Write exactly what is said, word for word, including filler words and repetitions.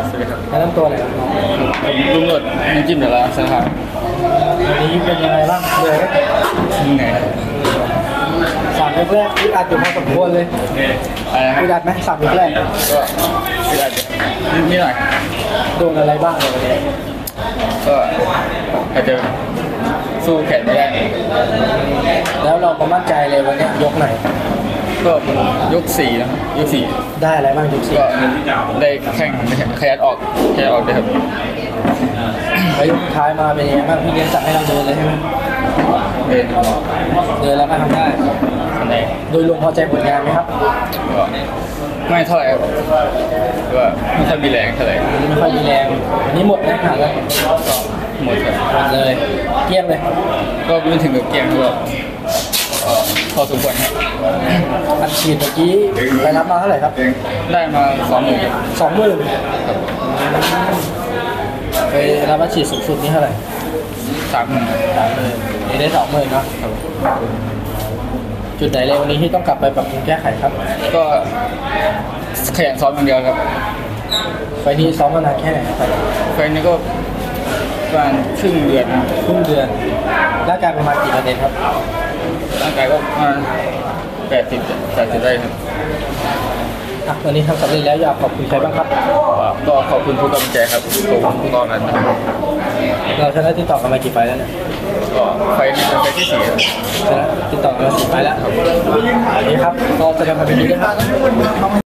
สวัสดีครับแนะนำตัวหน่อยครับผมลุงหนวดน้ำจิ้มเดี๋ยวละสครับวันนี้เป็นยังไงบ้างเลยไหมเหนื่อยสามยกแรกอึดอัดอยู่พอสมควรเลยอะไรนะคอึดรับอัดไหมสามยกแรกก็ไม่ได้นิดหน่อยโดนอะไรบ้างเลยวันนี้ก็อาจจะสู้แขนไม่ได้แล้วเราก็มั่นใจเลยวันนี้ยกไหนก็ยกสี่นะยกสี่ได้อะไรบ้างยกสี่ก็ได้แข่งขยันออกขยันออกเลยครับแล้วยกท้ายมาเป็นยังไงบ้างพี่เลี้ยงจัดให้เราเดินเลยใช่ไหมเดินเดินแล้วก็ทำได้คะแนนโดยรวมพอใจผลงานไหมครับก็ไม่เท่าไหร่ครับก็ไม่ค่อยมีแรงเท่าไหร่ไม่ค่อยมีแรงวันนี้หมดไหมหาแล้วก็หมดครับหมดเลยเกลี้ยงเลยก็ไม่ถึงกับเกลี้ยงก็พอสมควรครับอัดฉีดเมื่อกี้ไปรับมาเท่าไหร่ครับได้มาสองหมื่นสองหมื่นไปรับอัดฉีดสูงสุดนี่เท่าไหร่สามหมื่นสามหมื่นนี่ได้สองหมื่นเนาะจุดไหนเลยวันนี้ที่ต้องกลับไปปรับปรุงแก้ไขครับก็ขยันซ้อมอย่างเดียวครับไฟนี้ซ้อมมานานแค่ไหนครับไฟนี้ก็ประมาณครึ่งเดือนครึ่งเดือนร่างกายประมาณกี่เปอร์เซ็นต์ครับร่างกายก็ประมาณแปดสิบแปดสิบได้ครับอ่ะวันนี้ทำสำเร็จแล้วอยากขอบคุณใครบ้างครับก็ขอบคุณทุกกำลังใจครับผมทุกกองนั้นนะครับเราชนะติดต่อกันมากี่ไฟแล้วเนี่ยก็ไฟนี้เป็นไฟที่สี่ชนะติดต่อกันมาสี่ไฟแล้วสวัสดีครับก็จะกันมาเป็นนี้นะครับ